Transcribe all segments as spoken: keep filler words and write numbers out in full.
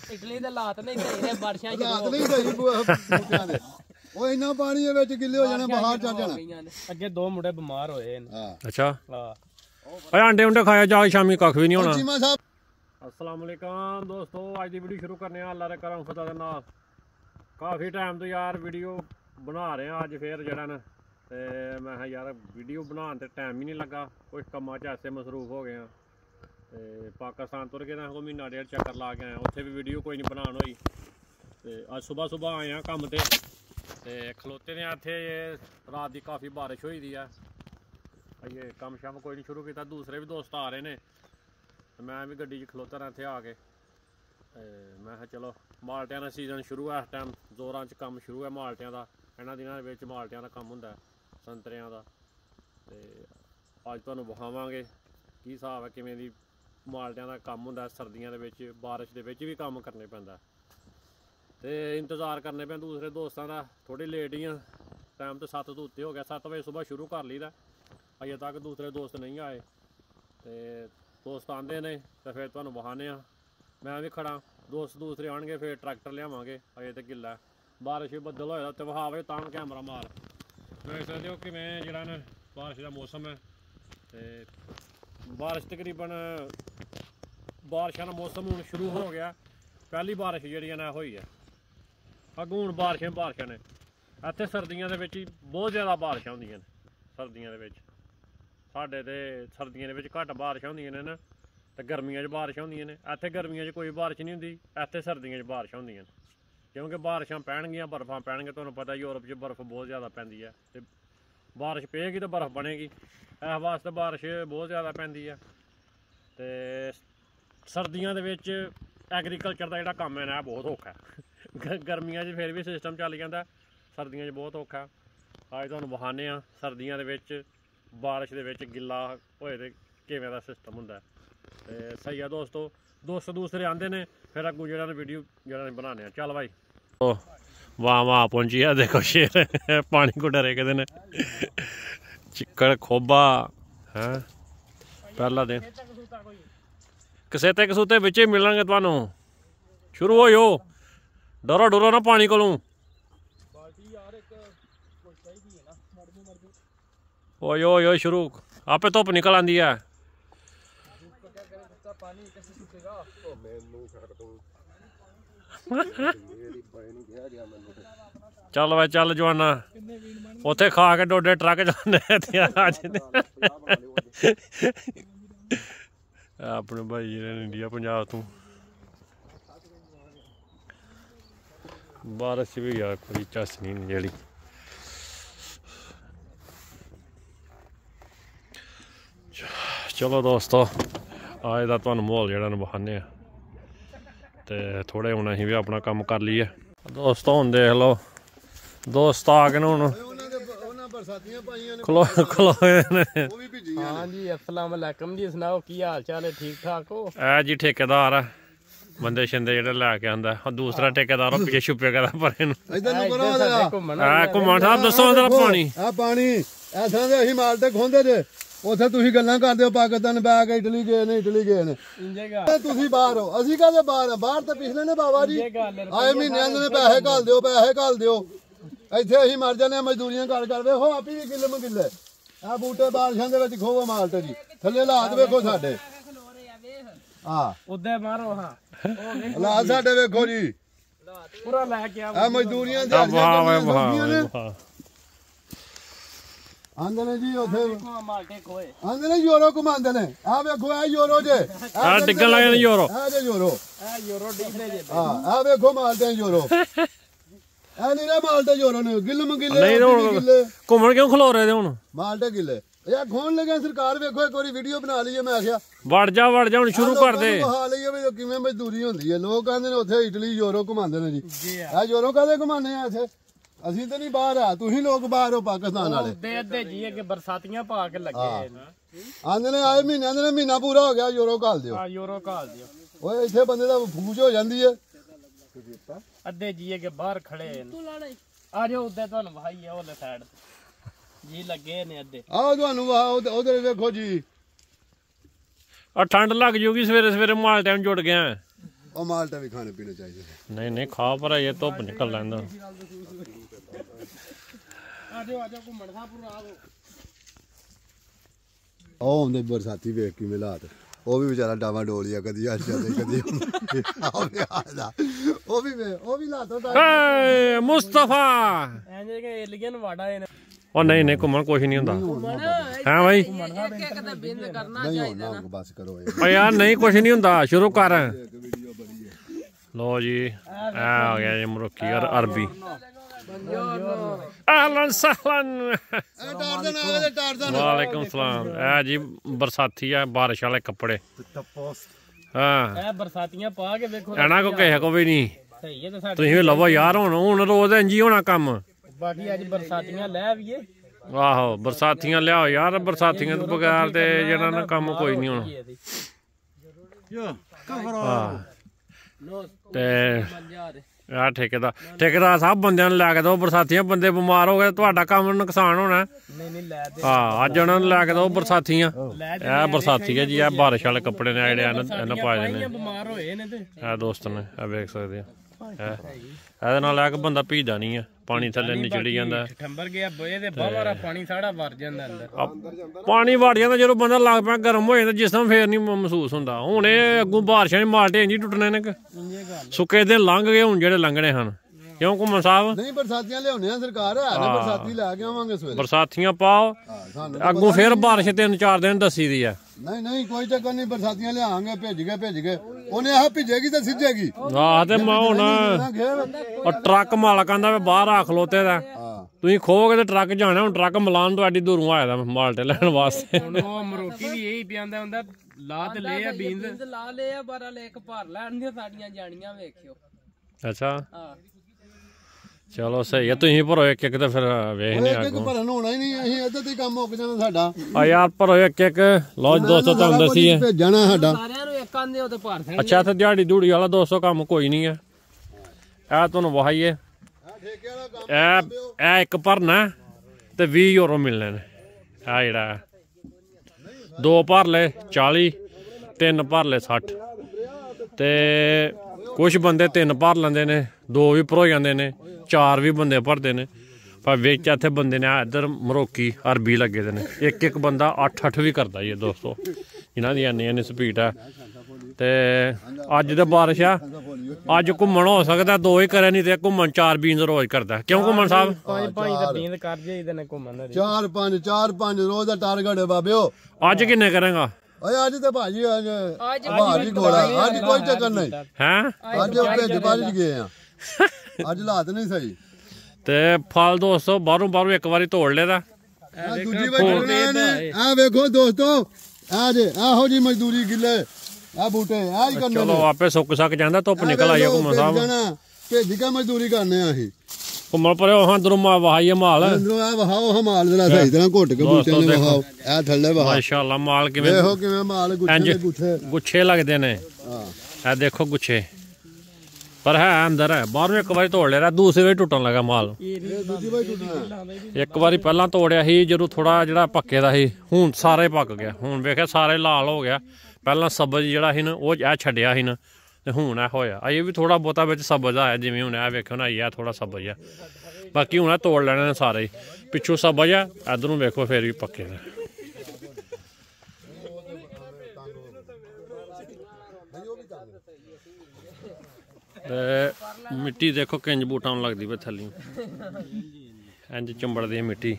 Italy ਦੇ ਹਾਲਾਤ ਨਹੀਂ ਸਹੀ ਨੇ ਬਾਰਿਸ਼ਾਂ ਹਾਲਾਤ ਨਹੀਂ ਸਹੀ ਬੂਟਿਆਂ ਦੇ ਉਹ ਇੰਨਾ ਪਾਣੀ ਦੇ ਵਿੱਚ ਗਿੱਲੇ ਹੋ ਜਾਣਾ ਬਾਹਰ ਚੜ ਜਾਣਾ ਅੱਗੇ ਦੋ ਮੁੰਡੇ ਬਿਮਾਰ ਹੋਏ ਨੇ ਅੱਛਾ ਹਾਂ ਓਏ ਆਂਡੇ ਉਂਡੇ ਖਾਇਆ ਜਾ ਸ਼ਾਮੀ ਕੱਖ ਵੀ ਨਹੀਂ ਹੋਣਾ ਚੀਮਾ ਸਾਹਿਬ अस्सलाम वालेकुम दोस्तों अज की वीडियो शुरू करने अल्लाह के करम खुदा दे नाल काफ़ी टाइम तो यार वीडियो बना रहे हैं अज फिर जरा न ते मैं यार वीडियो बनाने ते टाइम ही नहीं लगा कुछ कम्मां च ऐसे मसरूफ हो गए हैं ते पाकिस्तान तुर के कोई महीना डेढ़ चक्कर ला के आए उत्थे भी वीडियो कोई नहीं बनान होई ते अज सुबह सुबह आए हैं कम ते ते खलोते ने इत्थे रात की काफ़ी बारिश हुई दी है ये कम शम कोई नहीं शुरू किया दूसरे भी दोस्त आ रहे ने मैं भी गड्डी च खलोता रहा इत्थे आके मैं चलो माल्टियां दा सीजन शुरू है इस टाइम जोरां च कम शुरू है माल्टियां दा इन्हां दिनां दे विच माल्टियां दा कम हुंदा संतरियां दा ते अज तुहानूं विखावांगे की हिसाब है किवें दी माल्टियां दा कम हुंदा सर्दियां दे विच बारिश दे विच भी कम करने पैंदा ते इंतज़ार करने पे दूसरे दोस्तां दा थोड़ी लेट ही टाइम तो सत्त तो उत्ते हो गया सत्त बजे सुबह शुरू कर लीदा अजे तक दूसरे दोस्त नहीं आए ते दोस्त आते ने तो फिर तुहानूं वहाने मैं भी खड़ा दोस्त दूसरे आएंगे फिर ट्रैक्टर लियावांगे अजे तो गिल्ला बारिश भी बदल होया तो वहावे तां कैमरा मार देख सकते हो कि मैं जिहड़ा न बारिश का मौसम है तो बारिश तकरीबन बारिशों का मौसम हुण शुरू हो गया पहली बारिश जिहड़ी ना होई है अगों हुण बारिशां बारिशां ने इत्थे सर्दियां दे विच बहुत ज़्यादा बारिशां हुंदियां ने सर्दियां दे विच साढ़े तो सर्दियों के घट बारिश होंदियां ने तो गर्मियों बारिश होंदियां ने इत्थे गर्मियों कोई बारिश नहीं होंदी इत्थे सर्दियों बारिश होंदियां क्योंकि बारिशां पैणगियां बर्फां पैणगियां तुहानूं पता यूरोप च बर्फ बहुत ज़्यादा पैंदी है ते बारिश पेगी तो बर्फ बनेगी इस वास्ते बारिश बहुत ज़्यादा पैंदी है ते सर्दियों दे विच एग्रीकल्चर का जिहड़ा कम्म है ना बहुत औखा है गर्मियों च फिर भी सिस्टम चल जांदा सर्दियों च बहुत औखा अज तुहानूं विखाने आ सर्दियों दे विच बारिश दे विच गिल्ला होए ते किवें दा सिस्टम हुंदा ते सही है दोस्तों दोस्त दूसरे आंदे ने फिर अग्गों जेह्ड़ा न वीडियो जेह्ड़ा बनाने आ चल भाई वाह वाह पहुंची है देखो शेर पानी को डरे कहते ने चिक्कड़ खोबा है पहला दिन कसेते कसूते बिच मिलणगे तुहानूं शुरू हो डरो डरो ना पानी कोलों ओए ओए ओए शुरू आपे धुप निकल आंदी है चल भाई चल जवाना उत्थे खा के डोडे ट्रक अपने भाई इंडिया पंजाब तू बारिश भी यार कोई झस नहीं जेड़ी चलो दोस्तों अज का तुहानूं माहौल जिहड़ा विखाने ते थोड़े हुण असीं भी अपना कम कर लीए दोस्तों हुण देख लो दोस्त आ गए हुण खलो खलोए ने हाँ जी अस्सलाम वालेकुम जी सुनाओ की हाल चाल है ठीक ठाक हो ऐ जी ठेकेदार है बंदे शिंदे जेह्ड़े लैके आंदा दूसरा ठेकेदार पिछे छुपे कदा परे घुम्मण साहब दसो पानी पानी ऐसा असीं माल्टे खोंदे जे उत्थे तुसीं गल्लां करदे हो पाकिस्तान बैग इटली गए ने इटली गए ने तुसीं बाहर हो असीं काहदे बाहर बाहर तो पिछले ने बाबा जी आए महीने ने पैसे घल दिओ पैसे घल दिओ इत्थे असीं मर जाने मजदूरियां कर कर वेखो आपी भी किले मकिले आ बूटे बारिशां दे विच खोवो माल्टे जी थल्ले हालात वेखो साडे हां उदे मारो हां हालात साडे वेखो जी पूरा लै के आ मजदूरियां दिहाड़ियां आंदे ने जी उथे आंदे ने यूरो घुमांदे ने आ वेखो आ यूरो जे आ डिगन लगे ने यूरो आ जे यूरो आ यूरो डिगने जे हां आ वेखो मालटे यूरो आ नीरे मालटे यूरो ने गिल्ल मंगिले नहीं घुमण क्यों खलो रहे हुण मालटे गिल्ले यार खोन लगे सरकार वेखो एक बारी वीडियो बना लीए मैं आख्या वड़ जा वड़ जा हुण शुरू कर दे हां लईए वी किवें मजदूरी हुंदी है लोग कहंदे ने उथे इटली यूरो घुमांदे ने जी आ यूरो कादे घुमाने आ इथे ਅਸੀਂ ਤਾਂ ਨਹੀਂ ਬਾਹਰ ਆ ਤੁਸੀਂ ਲੋਕ ਬਾਹਰ ਹੋ ਪਾਕਿਸਤਾਨ ਵਾਲੇ ਦੇ ਅੱਧੇ ਜੀ ਅੱਗੇ ਬਰਸਾਤੀਆਂ ਪਾ ਕੇ ਲੱਗੇ ਆਂਦੇ ਨੇ ਆਏ ਮਹੀਨਿਆਂ ਦੇ ਮਹੀਨਾ ਪੂਰਾ ਹੋ ਗਿਆ ਯੂਰੋ ਘਾਲ ਦਿਓ ਹਾਂ ਯੂਰੋ ਘਾਲ ਦਿਓ ਓਏ ਇੱਥੇ ਬੰਦੇ ਦਾ ਫੂਜ ਹੋ ਜਾਂਦੀ ਹੈ ਅੱਧੇ ਜੀ ਅੱਗੇ ਬਾਹਰ ਖੜੇ ਨੇ ਆ ਜਾਓ ਉੱਤੇ ਤੁਹਾਨੂੰ ਭਾਈ ਹੈ ਉਹਦੇ ਸਾਈਡ ਜੀ ਲੱਗੇ ਨੇ ਅੱਧੇ ਆਹ ਤੁਹਾਨੂੰ ਵਾਹ ਉਧਰ ਵੇਖੋ ਜੀ ਆ ਠੰਡ ਲੱਗ ਜੂਗੀ ਸਵੇਰੇ ਸਵੇਰੇ ਮਾਲ ਟਾਈਮ ਜੁੜ ਗਿਆ ਉਹ ਮਾਲਟਾ ਵੀ ਖਾਣੇ ਪੀਣੇ ਚਾਹੀਦੇ ਨਹੀਂ ਨਹੀਂ ਖਾ ਪਰ ਇਹ ਧੁੱਪ ਨਿਕਲ ਲੈਂਦਾ ਆਜੋ ਆਜੋ ਘੁੰਮਣ ਖਾਪੁਰ ਆਓ ਉਹ ਹੁੰਦੇ ਬਰਸਾਤੀ ਵੇਖ ਕਿਵੇਂ ਹਾਲਾਤ ਉਹ ਵੀ ਵਿਚਾਰਾ ਡਾਵਾ ਡੋਲੀਆ ਕਦੀ ਆ ਜਾਂਦੇ ਕਦੀ ਆਉਂਦਾ ਉਹ ਵੀ ਉਹ ਵੀ ਲਾਤੋ ਏ ਮੁਸਤਫਾ ਐਂ ਜੇ ਕਿ ਏਲੀਅਨ ਵਾੜਾ ਇਹਨੇ ਉਹ ਨਹੀਂ ਨਹੀਂ ਘੁੰਮਣ ਕੁਛ ਨਹੀਂ ਹੁੰਦਾ ਹੈ ਬਾਈ ਬਸ ਕਰੋ ਓ ਯਾਰ ਨਹੀਂ ਕੁਛ ਨਹੀਂ ਹੁੰਦਾ ਸ਼ੁਰੂ ਕਰ ਲੋ ਜੀ ਆ ਆ ਗਿਆ ਜੀ ਮਰੋਕੀ ਔਰ ਅਰਬੀ ਅਹਲਨ ਸਹਲਨ ਵਾਲੇਕੁਮ ਸਲਾਮ ਇਹ ਜੀ ਬਰਸਾਤੀ ਆ ਬਾਰਿਸ਼ ਵਾਲੇ ਕੱਪੜੇ ਹਾਂ ਇਹ ਬਰਸਾਤੀਆਂ ਪਾ ਕੇ ਵੇਖੋ ਇਹਨਾਂ ਕੋ ਕਿਸੇ ਕੋ ਵੀ ਨਹੀਂ ਸਹੀ ਹੈ ਤੇ ਸਾਡੇ ਤੁਸੀਂ ਵੀ ਲਵੋ ਯਾਰ ਹੁਣ ਹੁਣ ਰੋਜ਼ ਇੰਜ ਹੀ ਹੋਣਾ ਕੰਮ ਬਾਕੀ ਅੱਜ ਬਰਸਾਤੀਆਂ ਲੈ ਆਵੀਏ ਆਹੋ ਬਰਸਾਤੀਆਂ ਲਿਆਓ ਯਾਰ ਬਰਸਾਤੀਆਂ ਤੋਂ ਬਗੈਰ ਤੇ ਜਿਹੜਾ ਨਾ ਕੰਮ ਕੋਈ ਨਹੀਂ ਹੋਣਾ ਤੇ ਆ ਠੇਕੇਦਾਰ ਠੇਕੇਦਾਰ ਸਭ ਬੰਦਿਆਂ ਨੂੰ ਲੈ ਕੇ ਦੋ ਬਰਸਾਤੀਆਂ ਬੰਦੇ ਬਿਮਾਰ ਹੋ ਗਏ ਤੁਹਾਡਾ ਕੰਮ ਨੁਕਸਾਨ ਹੋਣਾ ਨਹੀਂ ਨਹੀਂ ਲੈ ਦੇ ਹਾਂ ਅੱਜ ਉਹਨਾਂ ਨੂੰ ਲੈ ਕੇ ਦੋ ਬਰਸਾਤੀਆਂ ਇਹ ਬਰਸਾਤੀ ਹੈ ਜੀ ਇਹ ਬਾਰਿਸ਼ ਵਾਲੇ ਕੱਪੜੇ ਨੇ ਜਿਹੜੇ ਇਹਨਾਂ ਪਾਏ ਨੇ ਬਿਮਾਰ ਹੋਏ ਨੇ ਤੇ ਇਹ ਦੋਸਤ ਨੇ ਇਹ ਵੇਖ ਸਕਦੇ ਆ ਇਹਦੇ ਨਾਲ ਆ ਕੇ ਬੰਦਾ ਭੀਜਦਾ ਨਹੀਂ ਆ ਪਾਣੀ ਥੱਲੇ ਨਿਚੜੀ ਜਾਂਦਾ ਠੰਬਰ ਗਿਆ ਬੋਏ ਦੇ ਬਾਹਰ ਪਾਣੀ ਸਾੜਾ ਵਰ ਜਾਂਦਾ ਅੰਦਰ ਪਾਣੀ ਵੜ ਜਾਂਦਾ ਜਦੋਂ ਬੰਦਾ ਲੱਗ ਪਿਆ ਗਰਮ ਹੋ ਜਾਂਦਾ ਜਿਸ ਤਰ੍ਹਾਂ ਫੇਰ ਨਹੀਂ ਮਹਿਸੂਸ ਹੁੰਦਾ ਹੁਣ ਇਹ ਅੱਗੋਂ ਬਾਰਿਸ਼ਾਂ ਦੇ ਮਾਲਟੇ ਇੰਜ ਹੀ ਟੁੱਟਣੇ ਨੇ ਸੁੱਕੇ ਦਿਨ ਲੰਘ ਗਏ ਹੁਣ ਜਿਹੜੇ ਲੰਘਣੇ ਹਨ ਕਿਉਂ ਘੁੰਮਣ ਸਾਹਿਬ ਨਹੀਂ ਬਰਸਾਤੀਆਂ ਲਿਆਉਣੇ ਆ ਸਰਕਾਰ ਹੈ ਨਾ ਬਰਸਾਤੀ ਲੈ ਕੇ ਆਵਾਂਗੇ ਸਵੇਰੇ ਬਰਸਾਤੀਆਂ ਪਾਓ ਅੱਗੋਂ ਫੇਰ ਬਾਰਿਸ਼ ਤਿੰਨ ਚਾਰ ਦਿਨ ਦੱਸੀ ਦੀ ਆ ਨਹੀਂ ਨਹੀਂ ਕੋਈ ਚੱਕਰ ਨਹੀਂ ਬਰਸਾਤੀਆਂ ਲਿਆਵਾਂਗੇ ਭੇਜ ਗਏ ਭੇਜ ਗਏ ਉਹਨੇ ਆਹ ਭਿੱਜੇਗੀ ਤੇ ਸਿੱਜੇਗੀ ਆਹ ਤੇ ਮੈਂ ਹੁਣ ਉਹ ਟਰੱਕ ਮਾਲਕਾਂ ਦਾ ਬਾਹਰ ਆ ਖਲੋਤੇ ਦਾ ਤੁਸੀਂ ਖੋਗੇ ਤੇ ਟਰੱਕ ਜਾਣਾ ਹੁਣ ਟਰੱਕ ਮਲਾਨ ਤੋਂ ਐਡੀ ਦੂਰੋਂ ਆਇਆ ਦਾ ਮਾਲਟੇ ਲੈਣ ਵਾਸਤੇ ਹੁਣ ਉਹ ਮਰੋਕੀ ਵੀ ਇਹੀ ਪਿਆਂਦਾ ਹੁੰਦਾ ਲਾ ਤੇ ਲੈ ਆ ਬੀਂਦ ਲਾ ਲੈ ਆ ਬਾਰਾ ਲੈ ਇੱਕ ਭਰ ਲੈਣ ਦੀਆਂ ਸਾਡੀਆਂ ਜਾਣੀਆਂ ਵੇਖਿਓ ਅੱਛਾ ਹਾਂ ਚਲੋ ਸਹੀ ਆ ਤੁਸੀਂ ਭਰੋ ਇੱਕ ਇੱਕ ਤੇ ਫਿਰ ਵੇਖਨੇ ਆ ਇੱਕ ਭਰਨ ਹੋਣਾ ਹੀ ਨਹੀਂ ਅਸੀਂ ਇੱਧਰ ਤੇ ਕੰਮ ਮੁੱਕ ਜਾਣਾ ਸਾਡਾ ਆ ਯਾਰ ਭਰੋ ਇੱਕ ਇੱਕ ਲੋ ਦੋਸਤੋ ਤੁਹਾਨੂੰ ਦਸੀਏ ਭੇਜਣਾ ਸਾਡਾ ਸਾਰਿਆਂ ਨੂੰ ਇੱਕ ਆਂਦੇ ਉਹ ਤੇ ਭਰ ਦੇਣਗੇ ਅੱਛਾ ਤੇ ਦਿਹਾੜੀ ਦੂੜੀ ਵਾਲਾ ਦੋਸਤੋ ਕੰਮ ਕੋਈ ਨਹੀਂ ਆ ਇਹ ਤੁਹਾਨੂੰ ਵਹਾਈਏ ਇਹ ਇਹ ਇੱਕ ਭਰਨਾ ਤੇ ਵੀਹ ਯੂਰੋ ਮਿਲਣੇ ਨੇ ਆ ਜਿਹੜਾ ਦੋ ਭਰ ਲੈ ਚਾਲੀ ਤਿੰਨ ਭਰ ਲੈ ਸੱਠ ਤੇ ਕੁਛ ਬੰਦੇ ਤਿੰਨ ਭਰ ਲੈਂਦੇ ਨੇ ਦੋ ਵੀ ਭਰੋ ਜਾਂਦੇ ਨੇ ਚਾਰ ਵੀ ਬੰਦੇ ਭਰਦੇ ਨੇ ਪਰ ਵਿੱਚ ਇੱਥੇ ਬੰਦੇ ਨੇ ਇੱਧਰ ਮਰੋਕੀ ਅਰਬੀ ਲੱਗੇ ਦੇ ਨੇ ਇੱਕ ਇੱਕ ਬੰਦਾ ਅੱਠ ਅੱਠ ਵੀ ਕਰਦਾ ਜੀ ਦੋਸਤੋ ਇਹਨਾਂ ਦੀ ਇੰਨੀ ਇੰਨੀ ਸਪੀਡ ਆ ਤੇ ਅੱਜ ਤੇ ਬਾਰਿਸ਼ ਆ ਅੱਜ ਘੁੰਮਣ ਹੋ ਸਕਦਾ ਦੋ ਹੀ ਕਰੇ ਨਹੀਂ ਤੇ ਘੁੰਮਣ ਚਾਰ ਬੀਨਜ਼ ਰੋਜ਼ ਕਰਦਾ ਕਿਉਂ ਘੁੰਮਣ ਸਾਹਿਬ ਪੰਜ ਪੰਜ ਤਾਂ ਬੀਂਦ ਕਰ ਜਾਈਦੇ ਨੇ ਘੁੰਮਣ ਦੇ ਚਾਰ ਪੰਜ ਚਾਰ ਪੰਜ ਰੋਜ਼ ਦਾ ਟਾਰਗੇਟ ਹੈ ਬਾਬਿਓ ਅੱਜ ਕਿੰਨੇ ਕਰੇਗਾ ਓਏ ਅੱਜ ਤੇ ਭਾਜੀ ਅੱਜ ਭਾਜੀ ਘੋੜਾ ਅੱਜ ਕੋਈ ਚੱਕਰ ਨਹੀਂ ਹੈ ਅੱਜ ਉਹ ਭੇਜ ਬਾਰਿਸ਼ ਗਏ ਆ ਅੱਜ ਹਾਲਾਤ ਨਹੀਂ ਸਹੀ ਤੇ ਫਲ ਦੋਸਤੋ ਬਾਹਰੋਂ ਬਾਹਰੋਂ ਇੱਕ ਵਾਰੀ ਤੋੜ ਲੈਦਾ ਦੂਜੀ ਵਾਰ ਆ ਵੇਖੋ ਦੋਸਤੋ ਆ ਜੇ ਆਹੋ ਜੀ ਮਜ਼ਦੂਰੀ ਗਿੱਲੇ ਆ ਬੂਟੇ ਆ ਹੀ ਕਰਨੇ ਚਲੋ ਆਪੇ ਸੁੱਕ ਸੱਕ ਜਾਂਦਾ ਧੁੱਪ ਨਿਕਲ ਆਈ ਘੁੰਮਣ ਸਾਹਿਬ ਭੇਜ ਕੇ ਮਜ਼ਦੂਰੀ ਕਰਨੇ ਆ ਅਸੀਂ ਘੁੰਮਣ ਪਰੇ ਉਹ ਅੰਦਰੋਂ ਵਹਾਈਏ ਮਾਲ ਅੰਦਰੋਂ ਆ ਵਹਾਓ ਹਮਾਲ ਜਰਾ ਸਹੀ ਤਰ੍ਹਾਂ ਘੁੱਟ ਕੇ ਬੂਟੇ ਨੇ ਵਹਾਓ ਇਹ ਥੱਲੇ ਵਹਾਓ ਮਾਸ਼ਾਅੱਲਾ ਮਾਲ ਕਿਵੇਂ ਵੇਖੋ ਕਿਵੇਂ ਮਾਲ ਗੁੱਛੇ ਦੇ ਗੁੱਛੇ ਗੁੱਛੇ ਲੱਗਦੇ ਨੇ ਹਾਂ ਇਹ ਦੇਖੋ ਗੁੱਛੇ ਪਰ ਹੈ ਅੰਦਰ ਹੈ ਬਾਹਰੋਂ ਇੱਕ ਵਾਰੀ ਤੋੜ ਲਿਆ ਦੂਸਰੀ ਵਾਰੀ ਟੁੱਟਣ ਲੱਗਾ ਮਾਲ ਦੂਜੀ ਵਾਰ ਟੁੱਟਣਾ ਇੱਕ ਵਾਰੀ ਪਹਿਲਾਂ ਤੋੜਿਆ ਸੀ ਜਦੋਂ ਥੋੜਾ ਜਿਹੜਾ ਪੱਕੇ ਦਾ ਸੀ ਹੁਣ ਸਾਰੇ ਪੱਕ ਗਿਆ ਹੁਣ ਵੇਖਿਆ ਸਾਰੇ ਲਾਲ ਹੋ ਗਿਆ ਪਹਿਲਾਂ ਸਬਜ਼ ਜਿਹੜਾ ਸੀ ਨਾ ਉਹ ਇਹ ਛੱਡਿਆ ਸੀ ਨਾ ਤੇ ਹੁਣ ਇਹ ਹੋਇਆ ਇਹ ਵੀ ਥੋੜਾ ਬਹੁਤਾ ਵਿੱਚ ਸਬਜ਼ ਆਇਆ ਜਿਵੇਂ ਹੁਣ ਇਹ ਵੇਖੋ ਨਾ ਇਹ ਥੋੜਾ ਸਬਜ਼ ਆ ਬਾਕੀ ਹੁਣ ਇਹ ਤੋੜ ਲੈਣੇ ਨੇ ਸਾਰੇ ਪਿੱਛੋਂ ਸਬਜ਼ ਆ ਇਧਰੋਂ ਵੇਖੋ ਫਿਰ ਵੀ ਪੱਕੇ ਨੇ ਤੇ ਮਿੱਟੀ ਦੇਖੋ ਕਿੰਜ ਬੂਟਾਂ ਨੂੰ ਲੱਗਦੀ ਪਈ ਥੱਲੇ ਇੰਜ ਚੰਬੜਦੀ ਹੈ ਮਿੱਟੀ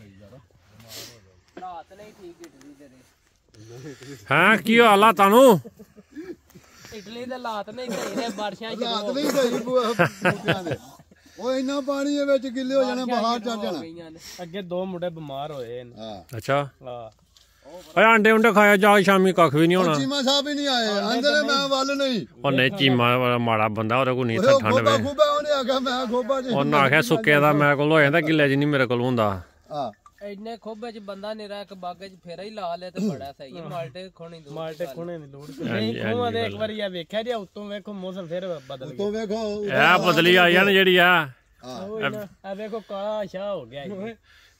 ਹਾਂ ਕੀ ਹਾਲ ਆ ਤੁਹਾਨੂੰ ਇਟਲੀ ਦੇ ਹਾਲਾਤ ਨਹੀਂ ਸਹੀ ਨੇ ਬਾਰਿਸ਼ਾਂ ਹਾਲਾਤ ਨਹੀਂ ਸਹੀ ਬੂਟਿਆਂ ਦੇ ਉਹ ਇੰਨਾ ਪਾਣੀ ਦੇ ਵਿੱਚ ਗਿੱਲੇ ਹੋ ਜਾਣਾ ਬਾਹਰ ਚੜ ਜਾਣਾ ਅੱਗੇ ਦੋ ਮੁੰਡੇ ਬਿਮਾਰ ਹੋਏ ਨੇ ਹਾਂ ਅੱਛਾ ਹਾਂ ਓਏ ਆਂਡੇ ਉਂਡੇ ਖਾਇਆ ਜਾ ਸ਼ਾਮੀ ਕੱਖ ਵੀ ਨਹੀਂ ਹੋਣਾ ਚੀਮਾ ਸਾਹਿਬ ਹੀ ਨਹੀਂ ਆਏ ਅੰਦਰ ਮੈਂ ਵੱਲ ਨਹੀਂ ਉਹ ਨਹੀਂ ਚੀਮਾ ਮਾੜਾ ਬੰਦਾ ਉਹਦੇ ਕੋਲ ਨਹੀਂ ਇੱਥੇ ਠੰਡ ਵੇ ਖੋਬਾ ਉਹਨੇ ਆਖਿਆ ਮੈਂ ਖੋਬਾ ਜੀ ਉਹਨੇ ਆਖਿਆ ਸੁੱਕੇ ਦਾ ਮੇਰੇ ਕੋਲ ਹੋ ਜਾਂਦਾ ਗਿੱਲੇ ਚ ਨਹੀਂ ਮੇਰੇ ਕੋਲ ਹੁੰਦਾ ਹਾਂ ਇੰਨੇ ਖੋਬੇ ਚ ਬੰਦਾ ਨਿਰਾ ਇੱਕ ਬਾਗੇ ਚ ਫੇਰਾ ਹੀ ਲਾ ਲਿਆ ਤੇ ਬੜਾ ਸਹੀ ਹੈ ਮਾਲਟੇ ਖੋਣੇ ਦੀ ਮਾਲਟੇ ਖੋਣੇ ਦੀ ਲੋੜ ਨਹੀਂ ਖੋਹਾਂ ਦੇ ਇੱਕ ਵਾਰੀ ਆ ਵੇਖਿਆ ਜੇ ਉੱਤੋਂ ਵੇਖੋ ਮੌਸਮ ਫੇਰ ਬਦਲ ਗਿਆ ਤੋਂ ਵੇਖੋ ਇਹ ਬਦਲੀ ਆਈ ਆ ਨਾ ਜਿਹੜੀ ਆ ਆ ਵੇਖੋ ਕਾਲਾ ਸ਼ਾਹ ਹੋ ਗਿਆ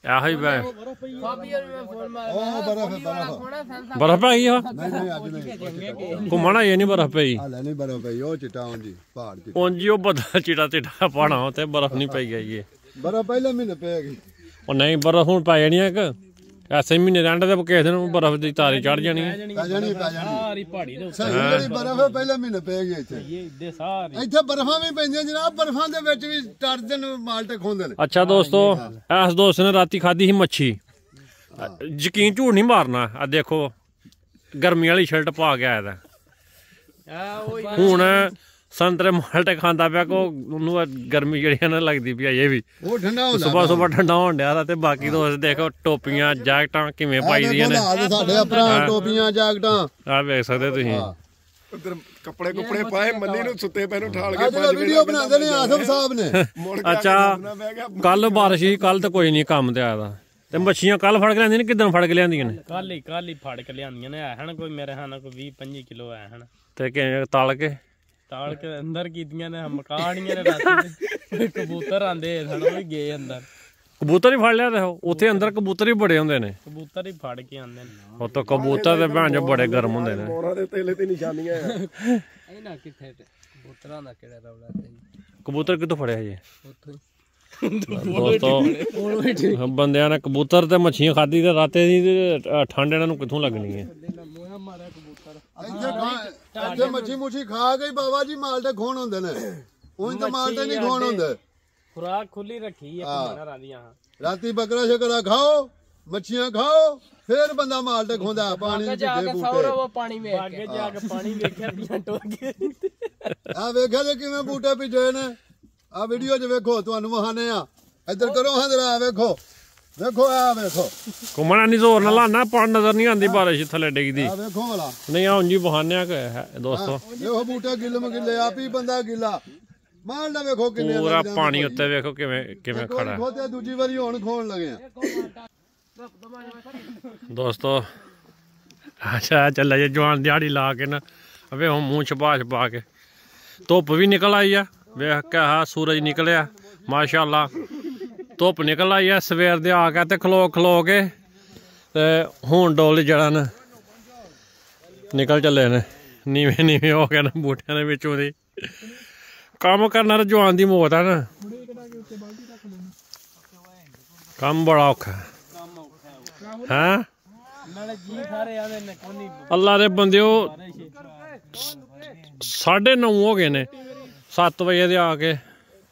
ਇਹੋ ਹੀ ਪੈ ਭਾਬੀ ਯਾਰ ਮੈਂ ਫੋਨ ਮਾਰ ਉਹ ਬਰਫ ਬਰਫ ਕੋਣਾ ਸੈਂਸਾ ਬਰਫ ਪੈ ਗਈ ਆ ਨਹੀਂ ਨਹੀਂ ਅੱਜ ਨਹੀਂ ਘੁੰਮਣਾ ਇਹ ਨਹੀਂ ਬਰਫ ਪਈ ਆ ਲੈ ਨਹੀਂ ਬਰਫ ਪਈ ਉਹ ਚਿੱਟਾ ਉਂਜੀ ਪਹਾੜ ਚ ਉਂਝ ਉਹ ਬਦਲ ਚਿੱਟਾ ਚਿੱਟਾ ਪਾਣਾ ਤੇ ਬਰਫ ਨਹੀਂ ਪਈ ਗਈ ਇਹ ਬਰਫ ਪਹਿਲੇ ਮਹੀਨੇ ਪੈਗੀ ਉਹ ਨਹੀਂ ਬਰਫ ਹੁਣ ਪੈ ਜਾਣੀ ਇੱਕ ਐਸੇ ਮਹੀਨੇ ਰੰਡ ਦੇ ਕਿਸੇ ਦਿਨ ਬਰਫ ਦੀ ਤਾਰੀ ਚੜ ਜਾਣੀ ਪੈ ਜਾਣੀ ਪੈ ਜਾਣੀ ਸਾਰੀ ਪਹਾੜੀ ਦੇ ਸਹੀ ਜਿਹੜੀ ਬਰਫ ਪਹਿਲੇ ਮਹੀਨੇ ਪੈਗੀ ਇੱਥੇ ਇਹ ਇੱਦੇ ਸਾਰੀ ਇੱਥੇ ਬਰਫਾਂ ਵੀ ਪੈਂਦੀਆਂ ਜਨਾਬ ਬਰਫਾਂ ਦੇ ਵਿੱਚ ਵੀ ਟਰਜਨ ਮਾਲਟੇ ਖੋਂਦੇ ਨੇ ਅੱਛਾ ਦੋਸਤੋ ਇਸ ਦੋਸਤ ਨੇ ਰਾਤੀ ਖਾਧੀ ਸੀ ਮੱਛੀ ਯਕੀਨ ਝੂਠ ਨਹੀਂ ਮਾਰਨਾ ਆ ਦੇਖੋ ਗਰਮੀ ਵਾਲੀ ਸ਼ਰਟ ਪਾ ਕੇ ਆਇਆ ਆ ਉਹ ਹੁਣ ਸੰਤਰੇ ਮਾਲਟੇ ਖਾਂਦਾ ਪਿਆ ਕੋ ਉਹਨੂੰ ਗਰਮੀ ਜਿਹੜੀ ਨਾ ਲੱਗਦੀ ਪਈ ਇਹ ਵੀ ਉਹ ਠੰਡਾ ਹੁੰਦਾ ਸੁਬਾ ਸੁਬਾ ਠੰਡਾ ਹੋਣ ਡਿਆ ਤੇ ਬਾਕੀ ਦੋਸਤ ਦੇਖੋ ਟੋਪੀਆਂ ਜੈਕਟਾਂ ਕਿਵੇਂ ਪਾਈ ਦੀਆਂ ਨੇ ਸਾਡੇ ਆਪਣਾ ਟੋਪੀਆਂ ਜੈਕਟਾਂ ਆ ਵੇਖ ਸਕਦੇ ਤੁਸੀਂ ਉਧਰ ਕੱਪੜੇ ਕੁਪੜੇ ਪਾਏ ਮੰਨੀ ਨੂੰ ਸੁੱਤੇ ਪੈ ਨੂੰ ਠਾਲ ਕੇ ਅੱਜ ਵੀਡੀਓ ਬਣਾਉਂਦੇ ਨੇ ਆਸਫ ਸਾਹਿਬ ਨੇ ਅੱਛਾ ਕੱਲ ਬਾਰਿਸ਼ ਹੀ ਕੱਲ ਤਾਂ ਕੋਈ ਨਹੀਂ ਕੰਮ ਤੇ ਆਇਆ ਦਾ ਤੇ ਮੱਛੀਆਂ ਕੱਲ ਫੜ ਕੇ ਲਿਆਂਦੀਆਂ ਨੇ ਕਿਦਾਂ ਫੜ ਕੇ ਲਿਆਂਦੀਆਂ ਨੇ ਕੱਲ ਹੀ ਕੱਲ ਹੀ ਫੜ ਕੇ ਲਿਆਂਦੀਆਂ ਨੇ ਆ ਹਨ ਕੋਈ ਮੇਰੇ ਹਾਂ ਕੋਈ ਵੀਹ ਪੱਚੀ ਕਿਲੋ ਆ ਹਨ ਤੇ ਕਿਵੇਂ ਤਲ ਕੇ ਤਾਲ ਕੇ ਅੰਦਰ ਕੀਤੀਆਂ ਨੇ ਮਕਾਣੀਆਂ ਨੇ ਰਾਤੀ ਕਬੂਤਰ ਆਂਦੇ ਸਨ ਉਹ ਵੀ ਗਏ ਅੰਦਰ ਕਬੂਤਰ ਹੀ ਫੜ ਲਿਆ ਦੇਖੋ ਉੱਥੇ ਅੰਦਰ ਕਬੂਤਰ ਹੀ ਬੜੇ ਹੁੰਦੇ ਨੇ ਕਬੂਤਰ ਹੀ ਫੜ ਕੇ ਆਂਦੇ ਨੇ ਉਹ ਤਾਂ ਕਬੂਤਰ ਦੇ ਭੈਣ ਜੋ ਬੜੇ ਗਰਮ ਹੁੰਦੇ ਨੇ ਮੋਰਾਂ ਦੇ ਤੇਲੇ ਤੇ ਨਿਸ਼ਾਨੀਆਂ ਆ ਇਹ ਨਾ ਕਿੱਥੇ ਕਬੂਤਰਾਂ ਦਾ ਕਿਹੜਾ ਰੌਲਾ ਤੇ ਕਬੂਤਰ ਕਿੱਥੋਂ ਫੜਿਆ ਜੀ ਉੱਥੋਂ ਦੋਸਤੋ ਬੰਦਿਆਂ ਨੇ ਕਬੂਤਰ ਤੇ ਮੱਛੀਆਂ ਖਾਧੀ ਤੇ ਰਾਤੇ ਦੀ ਠੰਡ ਇਹਨਾਂ ਨੂੰ ਕਿੱਥੋਂ ਲੱਗਣੀ ਹੈ ਇੱਥੇ ਮੱਛੀ ਮੁੱਛੀ ਖਾ ਕੇ ਬਾਬਾ ਜੀ ਮਾਲਟੇ ਖੋਣ ਹੁੰਦੇ ਨੇ ਉਂਝ ਤਾਂ ਮਾਲਟੇ ਨਹੀਂ ਖੋਣ ਹੁੰਦੇ ਖੁਰਾਕ ਖੁੱਲੀ ਰੱਖੀ ਆ ਘੁੰਮਣਾ ਰਾਦੀਆਂ ਰਾਤੀ ਬੱਕਰਾ ਸ਼ਕਰਾ ਖਾਓ ਮੱਛੀਆਂ ਖਾਓ ਫੇਰ ਬੰਦਾ ਮਾਲਟੇ ਖੋਂਦਾ ਪਾਣੀ ਵਿੱਚ ਜਾ ਦੇ ਕੇ ਬੂਟੇ ਸੌਰਾ ਉਹ ਪਾਣੀ ਵੇਖ ਕੇ ਜਾ ਕੇ ਪਾਣੀ ਵੇਖਿਆ ਪੀਆਂ ਟੋਰ ਕੇ ਆ ਵੇਖਿਆ ਜੇ ਕਿਵੇਂ ਬੂਟੇ ਭਿੱਜੇ ਨੇ ਆ ਵੀਡੀਓ 'ਚ ਵੇਖੋ ਤੁਹਾਨੂੰ ਵਹਾਨੇ ਆ ਇੱਧਰ ਕਰੋ ਹਾਂ ਜਰਾ ਵੇਖੋ ਵੇਖੋ ਆ ਵੇਖੋ ਘੁੰਮਣਾ ਨਹੀਂ ਜ਼ੋਰ ਨਾਲ ਲਾਣਾ ਪਾ ਨਜ਼ਰ ਨਹੀਂ ਆਉਂਦੀ ਬਾਰਿਸ਼ ਥੱਲੇ ਡਿੱਗਦੀ ਆ ਵੇਖੋ ਵਾਲਾ ਨਹੀਂ ਆ ਉਂਝ ਹੀ ਬਹਾਨਿਆ ਕਿ ਦੋਸਤੋ ਦੇਖੋ ਬੂਟੇ ਗਿੱਲ ਮਗਿੱਲੇ ਆਪ ਹੀ ਬੰਦਾ ਗਿੱਲਾ ਮਾਲ ਨਾ ਵੇਖੋ ਕਿੰਨੇ ਪੂਰਾ ਪਾਣੀ ਉੱਤੇ ਵੇਖੋ ਕਿਵੇਂ ਕਿਵੇਂ ਖੜਾ ਖੋਤੇ ਦੂਜੀ ਵਾਰੀ ਹੁਣ ਖੋਣ ਲੱਗੇ ਆ ਦੋਸਤੋ ਅੱਛਾ ਚੱਲਿਆ ਜੇ ਜਵਾਨ ਦਿਹਾੜੀ ਲਾ ਕੇ ਨਾ ਵੇ ਹੁਣ ਮੂੰਹ ਛਪਾ ਛਪਾ ਕੇ ਧੁੱਪ ਵੀ ਨਿਕਲ ਆਈ ਆ ਵੇਖ ਕੇ ਆ ਸੂਰਜ ਨਿਕਲਿਆ ਮਾਸ਼ਾਅੱਲਾ ਧੁੱਪ ਨਿਕਲ ਆਈ ਆ ਸਵੇਰ ਦੇ ਆ ਕੇ ਤੇ ਖਲੋ ਖਲੋ ਕੇ ਤੇ ਹੁਣ ਡੋਲ ਜੜਾ ਨਾ ਨਿਕਲ ਚੱਲੇ ਨੇ ਨੀਵੇਂ ਨੀਵੇਂ ਹੋ ਗਏ ਨਾ ਬੂਟਿਆਂ ਦੇ ਵਿੱਚੋਂ ਦੀ ਕੰਮ ਕਰਨਾ ਤਾਂ ਜਵਾਨ ਦੀ ਮੌਤ ਆ ਨਾ ਕੰਮ ਬੜਾ ਔਖਾ ਹੈ ਨਾਲੇ ਜੀ ਸਾਰੇ ਆਦੇ ਨੇ ਕੋਨੀ ਅੱਲਾ ਦੇ ਬੰਦਿਓ ਸਾਢੇ ਨੌ ਹੋ ਗਏ ਨੇ ਸੱਤ ਵਜੇ ਦੇ ਆ ਕੇ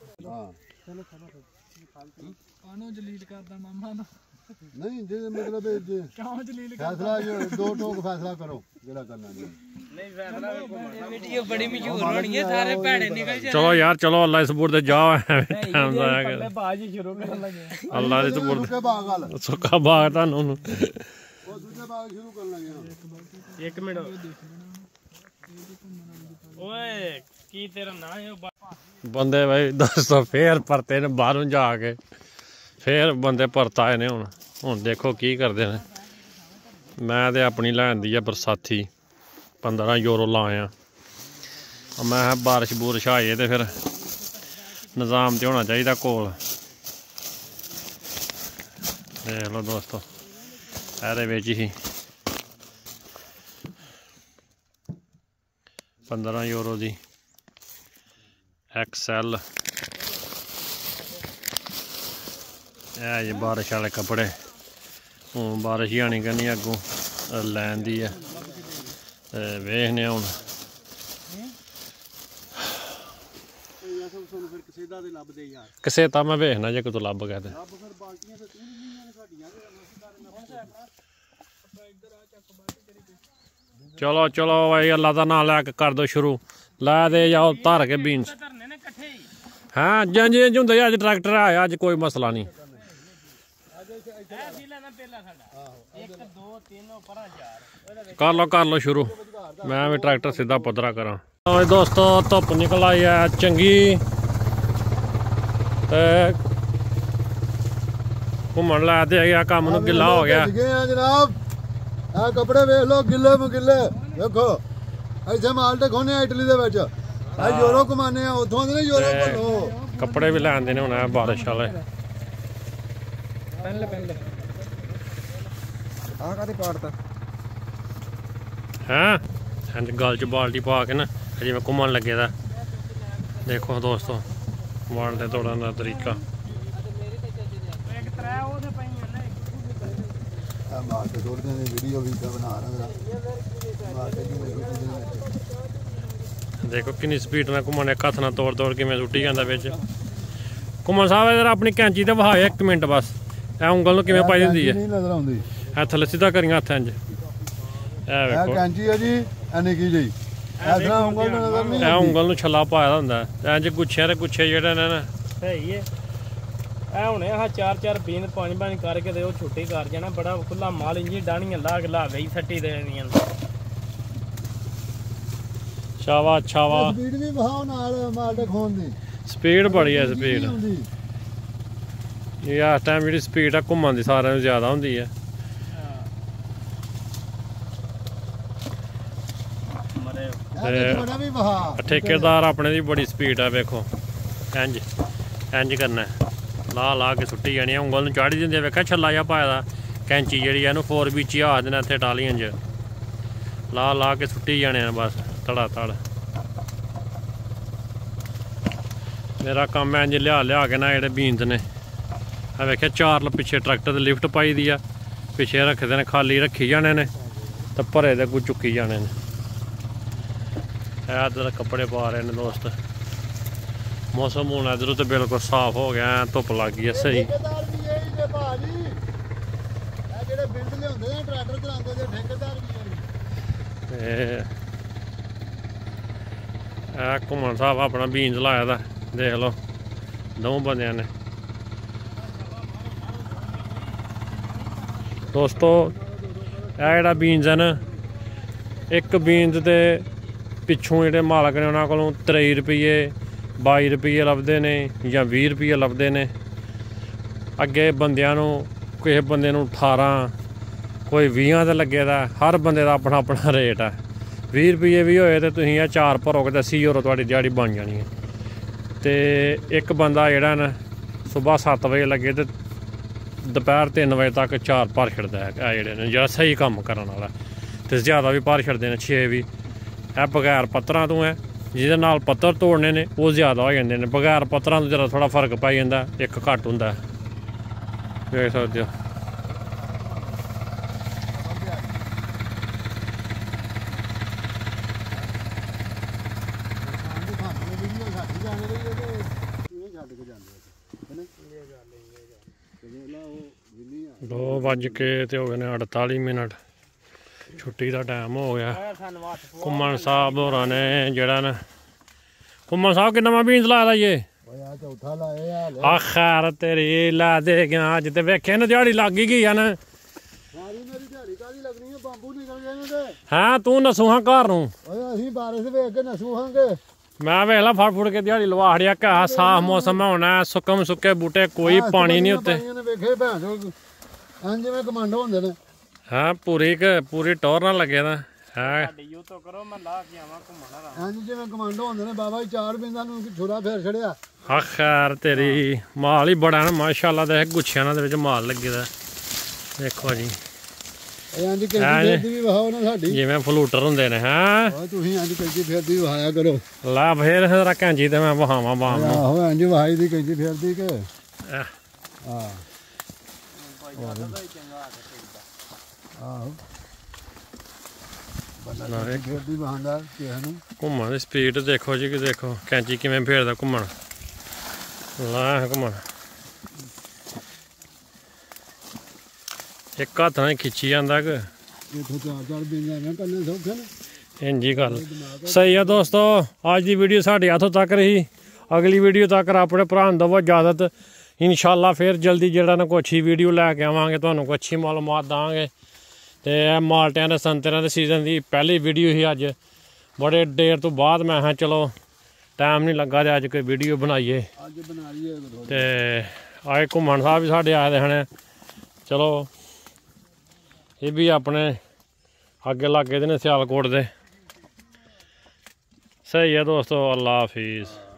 ਨਹੀਂ ਜੇ ਮਤਲਬ ਜੇ ਫੈਸਲਾ ਦੋ ਟੋਕ ਫੈਸਲਾ ਕਰੋ ਜਿਹੜਾ ਕਰਨਾ ਨਹੀਂ ਨਹੀਂ ਫੈਸਲਾ ਵੀਡੀਓ ਬੜੀ ਮਸ਼ਹੂਰ ਹੋਣੀ ਹੈ ਸਾਰੇ ਭੈੜੇ ਨਿਕਲ ਜਾ ਚਲੋ ਯਾਰ ਚਲੋ ਅੱਲਾ ਇਸ ਬੁਰ ਤੇ ਜਾਓ ਟਾਈਮ ਜ਼ਾਇਆ ਕਰ ਬਾਜੀ ਸ਼ੁਰੂ ਕਰਨ ਲੱਗੇ ਅੱਲਾ ਦੇ ਸਬੁਰ ਸੁੱਕੇ ਬਾਗ ਵਾਲ ਸੁੱਕਾ ਬਾਗ ਤੁਹਾਨੂੰ ਉਹ ਦੂਜੇ ਬਾਗ ਸ਼ੁਰੂ ਕਰਨ ਲੱਗੇ ਇੱਕ ਮਿੰਟ ਓਏ ਕੀ ਤੇਰਾ ਨਾਂ ਹੈ ਬੰਦੇ ਬਾਈ ਦੋਸਤੋ ਫੇਰ ਪਰਤੇ ਨੇ ਬਾਹਰੋਂ ਜਾ ਕੇ ਫੇਰ ਬੰਦੇ ਪਰਤ ਆਏ ਨੇ ਹੁਣ ਹੁਣ ਦੇਖੋ ਕੀ ਕਰਦੇ ਨੇ ਮੈਂ ਤੇ ਆਪਣੀ ਲੈਣ ਦੀ ਆ ਬਰਸਾਤੀ ਪੰਦਰਾਂ ਯੂਰੋ ਲਾਇਆ ਮੈਂ ਕਿਹਾ ਬਾਰਿਸ਼ ਬੂਰਿਸ਼ ਆ ਜਾਏ ਤੇ ਫਿਰ ਨਿਜ਼ਾਮ ਤੇ ਹੋਣਾ ਚਾਹੀਦਾ ਕੋਲ ਦੇਖ ਲਓ ਦੋਸਤੋ ਇਹਦੇ ਵਿੱਚ ਹੀ ਪੰਦਰਾਂ ਯੂਰੋ ਦੀ ਐਕਸਐਲ ਇਹ ਜੀ ਬਾਰਿਸ਼ ਵਾਲੇ ਕੱਪੜੇ ਹੁਣ ਬਾਰਿਸ਼ ਹੀ ਆਣੀ ਕਰਨੀ ਅੱਗੋਂ ਲੈਣ ਦੀ ਹੈ ਤੇ ਵੇਖਦੇ ਹੁਣ ਕਿਸੇ ਤਾਂ ਮੈਂ ਵੇਖਣਾ ਜੇ ਕਿਤੋਂ ਲੱਭ ਗਿਆ ਤੇ ਚਲੋ ਚਲੋ ਭਾਈ ਅੱਲਾ ਦਾ ਨਾਂ ਲੈ ਕੇ ਕਰ ਦੋ ਸ਼ੁਰੂ ਲੈ ਦੇ ਜਾਓ ਧਰ ਕੇ ਬੀਨਸ ਹਾਂ ਜੰਜ ਇੰਜ ਹੁੰਦਾ ਅੱਜ ਟਰੈਕਟਰ ਆਇਆ ਅੱਜ ਕੋਈ ਮਸਲਾ ਨਹੀਂ ਕਰ ਲਓ ਕਰ ਲਓ ਸ਼ੁਰੂ ਮੈਂ ਵੀ ਟਰੈਕਟਰ ਸਿੱਧਾ ਪੱਧਰਾ ਕਰਾਂ ਦੋਸਤੋ ਧੁੱਪ ਨਿਕਲ ਆਈ ਹੈ ਚੰਗੀ ਤੇ ਘੁੰਮਣ ਲੈ ਤੇ ਗਿਆ ਕੰਮ ਨੂੰ ਗਿੱਲਾ ਹੋ ਗਿਆ ਜਨਾਬ ਆ ਕੱਪੜੇ ਵੇਖ ਲਓ ਗਿੱਲੇ ਮਗਿੱਲੇ ਵੇਖੋ ਇੱਥੇ ਮਾਲਟੇ ਖੋਨੇ ਆ ਇਟਲੀ ਦੇ ਵਿੱਚ ਆ ਯੂਰੋ ਕਮਾਨੇ ਆ ਉਥੋਂ ਦੇ ਨੇ ਯੂਰੋ ਭਲੋ ਕੱਪੜੇ ਵੀ ਲੈਂਦੇ ਨੇ ਹੁਣ ਬਾਰਿਸ਼ ਵਾਲੇ ਪਹਿਲੇ ਪਹਿਲੇ ਆ ਕਾਦੇ ਪਾੜਤਾ ਹੈ ਹਾਂਜੀ ਗਲ ਚ ਬਾਲਟੀ ਪਾ ਕੇ ਨਾ ਜਿਵੇਂ ਘੁੰਮਣ ਲੱਗੇ ਦਾ ਦੇਖੋ ਦੋਸਤੋ ਵਾਲ ਦੇ ਤੋੜਨ ਦਾ ਤਰੀਕਾ ਆ ਮਾਰ ਕੇ ਤੋੜਦੇ ਨੇ ਵੀਡੀਓ ਵੀ ਬਣਾ ਰਹਾ ਮਾਰ ਕੇ ਦੇਖੋ ਕਿੰਨੀ ਸਪੀਡ ਨਾਲ ਘੁੰਮਣ ਇੱਕ ਹੱਥ ਨਾਲ ਤੋੜ ਤੋੜ ਕਿਵੇਂ ਸੁੱਟੀ ਜਾਂਦਾ ਵਿੱਚ ਘੁੰਮਣ ਸਾਹਿਬ ਇਧਰ ਆਪਣੀ ਕੈਂਚੀ ਤੇ ਵਹਾਏ ਇੱਕ ਮਿੰਟ ਬਸ ਇਹ ਉਂਗਲ ਨੂੰ ਕਿਵੇਂ ਪਾਈ ਹੁੰਦੀ ਹੈ ਨਹੀਂ ਨਜ਼ਰ ਆਉਂਦੀ ਇਹ ਥੱਲੇ ਸਿੱਧਾ ਕਰੀਆਂ ਹੱਥਾਂ 'ਚ ਇਹ ਵੇਖੋ ਇਹ ਕੈਂਚੀ ਹੈ ਜੀ ਐਨੀ ਕੀ ਜੀ ਇਸ ਤਰ੍ਹਾਂ ਉਂਗਲ ਨੂੰ ਨਜ਼ਰ ਨਹੀਂ ਇਹ ਉਂਗਲ ਨੂੰ ਛੱਲਾ ਪਾਇਆ ਹੁੰਦਾ ਇੰਜ ਗੁੱਛਿਆਂ ਦੇ ਗੁੱਛੇ ਜਿਹੜੇ ਨੇ ਨਾ ਸਹੀ ਹੈ ਇਹ ਹੁਣੇ ਆਹ ਚਾਰ ਚਾਰ ਬੀਨ ਪੰਜ ਪੰਜ ਕਰਕੇ ਤੇ ਉਹ ਛੁੱਟੀ ਕਰ ਜਾਣਾ ਬੜਾ ਖੁੱਲਾ ਮਾਲ ਇੰਜੀ ਡਾਣੀਆਂ ਲਾ ਕੇ ਲਾ ਗਈ ਸੱਟੀ ਦੇਣੀਆਂ ਛਾਵਾ ਛਾਵਾ ਸਪੀਡ ਵੀ ਵਹਾਓ ਨਾਲ ਮਾਲਟੇ ਖੋਣ ਦੀ ਸਪੀਡ ਬੜੀ ਹੈ ਸਪੀਡ ਇਹ ਇਸ ਟਾਈਮ ਜਿਹੜੀ ਸਪੀਡ ਆ ਘੁੰਮਣ ਦੀ ਸਾਰਿਆਂ ਨੂੰ ਜ਼ਿਆਦਾ ਹੁੰਦੀ ਹੈ ਠੇਕੇਦਾਰ ਆਪਣੇ ਦੀ ਬੜੀ ਸਪੀਡ ਆ ਵੇਖੋ ਇੰਜ ਇੰਜ ਕਰਨਾ ਲਾ ਲਾ ਕੇ ਸੁੱਟੀ ਜਾਣੀ ਉਂਗਲ ਨੂੰ ਚਾੜੀ ਦਿੰਦੇ ਵੇਖਿਆ ਛੱਲਾ ਜਿਹਾ ਪਾਇਆ ਦਾ ਕੈਂਚੀ ਜਿਹੜੀ ਇਹਨੂੰ ਫੋਰ ਵਿੱਚ ਹੀ ਆਖਦੇ ਨੇ ਇੱਥੇ ਟਾਲੀਆਂ 'ਚ ਲਾ ਲਾ ਕੇ ਸੁੱਟੀ ਜਾਣੇ ਆ ਬਸ ਧੜਾ ਧੜ ਮੇਰਾ ਕੰਮ ਇੰਜ ਲਿਆ ਲਿਆ ਕੇ ਨਾ ਜਿਹੜੇ ਬੀਨਸ ਨੇ ਆ ਵੇਖਿਆ ਚਾਰ ਪਿੱਛੇ ਟਰੈਕਟਰ ਤੇ ਲਿਫਟ ਪਾਈ ਦੀ ਆ ਪਿੱਛੇ ਰੱਖਦੇ ਨੇ ਖਾਲੀ ਰੱਖੀ ਜਾਣੇ ਨੇ ਤੇ ਭਰੇ ਦੇ ਕੋਈ ਚੁੱਕੀ ਜਾਣੇ ਨੇ ਇੱਧਰ ਕੱਪੜੇ ਪਾ ਰਹੇ ਨੇ ਦੋਸਤ ਮੌਸਮ ਹੁਣ ਇੱਧਰੋਂ ਤੇ ਬਿਲਕੁਲ ਸਾਫ਼ ਹੋ ਗਿਆ ਧੁੱਪ ਲੱਗ ਗਈ ਹੈ ਸਹੀ ਇਹ ਘੁੰਮਣ ਸਾਹਿਬ ਆਪਣਾ ਬੀਨਸ ਲਾਇਆ ਦਾ ਦੇਖ ਲਓ ਦੋਵੇਂ ਬੰਦਿਆਂ ਨੇ ਦੋਸਤੋ ਇਹ ਜਿਹੜਾ ਬੀਨਸ ਹੈ ਨਾ ਇੱਕ ਬੀਨਸ ਤੇ ਪਿੱਛੋਂ ਜਿਹੜੇ ਮਾਲਕ ਨੇ ਉਹਨਾਂ ਕੋਲੋਂ ਤੇਈ ਰੁਪਈਏ ਬਾਈ ਰੁਪਈਏ ਲੱਭਦੇ ਨੇ ਜਾਂ ਵੀਹ ਰੁਪਈਏ ਲੱਭਦੇ ਨੇ ਅੱਗੇ ਬੰਦਿਆਂ ਨੂੰ ਕਿਸੇ ਬੰਦੇ ਨੂੰ ਅਠਾਰਾਂ ਕੋਈ ਵੀਹਾਂ 'ਤੇ ਲੱਗੇ ਦਾ ਹਰ ਬੰਦੇ ਦਾ ਆਪਣਾ ਆਪਣਾ ਰੇਟ ਹੈ ਵੀਹ ਰੁਪਈਏ ਵੀ ਹੋਏ ਤਾਂ ਤੁਸੀਂ ਇਹ ਚਾਰ ਭਰੋਗੇ ਤਾਂ ਅੱਸੀ ਯੂਰੋ ਤੁਹਾਡੀ ਦਿਹਾੜੀ ਬਣ ਜਾਣੀ ਹੈ ਅਤੇ ਇੱਕ ਬੰਦਾ ਜਿਹੜਾ ਨਾ ਸੁਬਾਹ ਸੱਤ ਵਜੇ ਲੱਗੇ ਤੇ ਦੁਪਹਿਰ ਤਿੰਨ ਵਜੇ ਤੱਕ ਚਾਰ ਭਰ ਛੱਡਦਾ ਹੈ ਇਹ ਜਿਹੜੇ ਨੇ ਜਿਹੜਾ ਸਹੀ ਕੰਮ ਕਰਨ ਵਾਲਾ ਅਤੇ ਜ਼ਿਆਦਾ ਵੀ ਭਰ ਛੱਡਦੇ ਨੇ ਛੇ ਵੀ ਇਹ ਬਗੈਰ ਪੱਤਰਾਂ ਤੋਂ ਹੈ ਜਿਹਦੇ ਨਾਲ ਪੱਤਰ ਤੋੜਨੇ ਨੇ ਉਹ ਜ਼ਿਆਦਾ ਹੋ ਜਾਂਦੇ ਨੇ ਬਗੈਰ ਪੱਤਰਾਂ ਤੋਂ ਜਰਾ ਥੋੜ੍ਹਾ ਫਰਕ ਪੈ ਜਾਂਦਾ ਇੱਕ ਘੱਟ ਹੁੰਦਾ ਵੇਖ ਸਕਦੇ ਹੋ ਦੋ ਵੱਜ ਕੇ ਤੇ ਹੋ ਗਏ ਨੇ ਅੜਤਾਲੀ ਮਿੰਟ ਛੁੱਟੀ ਦਾ ਟਾਈਮ ਹੋ ਗਿਆ ਘੁੰਮਣ ਸਾਹਿਬ ਹੋਰਾਂ ਨੇ ਜਿਹੜਾ ਨਾ ਘੁੰਮਣ ਸਾਹਿਬ ਕਿੰਨਾ ਮੈਂ ਬੀਨਸ ਲਾਇਆ ਜੇ ਆ ਖੈਰ ਤੇਰੀ ਲਾ ਦੇ ਗਿਆ ਅੱਜ ਤੇ ਵੇਖੇ ਨਾ ਦਿਹਾੜੀ ਲੱਗ ਹੀ ਗਈ ਆ ਨਾ ਹਾਂ ਤੂੰ ਨਸੂਹਾਂ ਘਰ ਨੂੰ ਅਸੀਂ ਬਾਰਿਸ਼ ਵੇਖ ਕੇ ਨਸੂਹਾਂਗੇ ਮੈਂ ਵੇਖ ਲਾ ਫੜ ਫੁੜ ਕੇ ਦਿਹਾੜੀ ਲਵਾ ਹੜਿਆ ਘਾ ਸਾਫ ਮੌਸਮ ਹੋਣਾ ਸੁੱਕਮ ਸੁੱਕੇ ਬੂਟੇ ਕੋਈ ਪਾਣੀ ਨਹੀਂ ਉੱਤੇ ਜਿਵੇਂ ਕਮਾਂਡੋ ਹੁੰਦੇ ਨੇ ਹਾਂ ਪੂਰੀ ਪੂਰੀ ਟੌਰ ਨਾਲ ਲੱਗੇ ਦਾ ਹੈ ਜਿਵੇਂ ਕਮਾਂਡੋ ਹੁੰਦੇ ਨੇ ਬਾਬਾ ਜੀ ਚਾਰ ਬਿੰਦਾਂ ਨੂੰ ਛੁਰਾ ਫੇਰ ਛੜਿਆ ਹਾਂ ਖੈਰ ਤੇਰੀ ਮਾਲ ਹੀ ਬੜਾ ਨਾ ਮਾਸ਼ਾਅੱਲਾ ਦੇ ਗੁੱਛਿਆਂ ਨਾਲ ਦੇ ਵਿੱਚ ਮਾਲ ਲੱਗੇ ਦਾ ਦੇਖੋ ਜੀ ਜਿਵੇਂ ਫਲੂਟਰ ਹੁੰਦੇ ਨੇ ਹੈਂ ਤੁਸੀਂ ਇੰਜ ਕੈਂਚੀ ਫੇਰਦੀ ਵਹਾਇਆ ਕਰੋ ਲਾ ਫੇਰ ਤੇਰਾ ਕੈਂਚੀ ਤੇ ਮੈਂ ਵਹਾਵਾਂ ਬਾਮ ਨੂੰ ਆਹੋ ਇੰਜ ਵਹਾਈ ਦੀ ਕੈਂਚੀ ਫੇਰਦੀ ਕਿ ਆਹ ਆਹੋ ਫੇਰਦੀ ਵਹਾਂਦਾ ਕਿਸੇ ਨੂੰ ਘੁੰਮਣ ਦੀ ਸਪੀਡ ਦੇਖੋ ਜੀ ਕਿ ਦੇਖੋ ਕੈਂਚੀ ਕਿਵੇਂ ਫੇਰਦਾ ਘੁੰਮਣ ਲਾ ਘੁੰਮਣ ਇੱਕ ਹੱਥ ਨਾਲ ਖਿੱਚੀ ਜਾਂਦਾ ਕਿ ਇੰਜੀ ਗੱਲ ਸਹੀ ਆ ਦੋਸਤੋ ਅੱਜ ਦੀ ਵੀਡੀਓ ਸਾਡੀ ਇੱਥੋਂ ਤੱਕ ਰਹੀ ਅਗਲੀ ਵੀਡੀਓ ਤੱਕ ਆਪਣੇ ਭਰਾ ਨੂੰ ਦੇਵੋ ਇਜਾਜ਼ਤ ਇਨਸ਼ਾਅੱਲਾ ਫਿਰ ਜਲਦੀ ਜਿਹੜਾ ਨਾ ਕੋਈ ਅੱਛੀ ਵੀਡੀਓ ਲੈ ਕੇ ਆਵਾਂਗੇ ਤੁਹਾਨੂੰ ਕੋਈ ਅੱਛੀ ਮਾਲੂਮਾਤ ਦਾਂਗੇ ਤੇ ਇਹ ਮਾਲਟਿਆਂ ਦੇ ਸੰਤਰਿਆਂ ਦੇ ਸੀਜ਼ਨ ਦੀ ਪਹਿਲੀ ਵੀਡੀਓ ਸੀ ਅੱਜ ਬੜੇ ਦੇਰ ਤੋਂ ਬਾਅਦ ਮੈਂ ਕਿਹਾ ਚਲੋ ਟਾਈਮ ਨਹੀਂ ਲੱਗਾ ਤੇ ਅੱਜ ਕੋਈ ਵੀਡੀਓ ਬਣਾਈਏ ਤੇ ਆਏ ਘੁੰਮਣ ਸਾਹਿਬ ਵੀ ਸਾਡੇ ਆਏ ਦੇ ਹਨ ਚਲੋ ਇਹ ਵੀ ਆਪਣੇ ਅੱਗੇ ਲਾਗੇ ਦੇ ਨੇ ਸਿਆਲਕੋਟ ਦੇ ਸਹੀ ਹੈ ਦੋਸਤੋ ਅੱਲਾ ਹਾਫਿਜ਼।